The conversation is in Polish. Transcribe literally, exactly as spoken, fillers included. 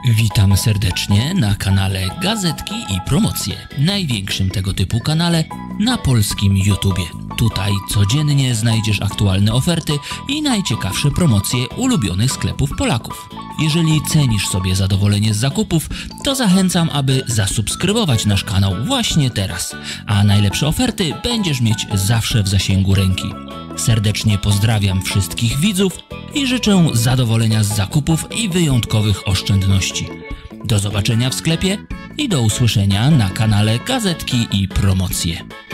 Witamy serdecznie na kanale Gazetki i Promocje, największym tego typu kanale na polskim YouTubie. Tutaj codziennie znajdziesz aktualne oferty i najciekawsze promocje ulubionych sklepów Polaków. Jeżeli cenisz sobie zadowolenie z zakupów, to zachęcam, aby zasubskrybować nasz kanał właśnie teraz, a najlepsze oferty będziesz mieć zawsze w zasięgu ręki. Serdecznie pozdrawiam wszystkich widzów i życzę zadowolenia z zakupów i wyjątkowych oszczędności. Do zobaczenia w sklepie i do usłyszenia na kanale Gazetki i Promocje.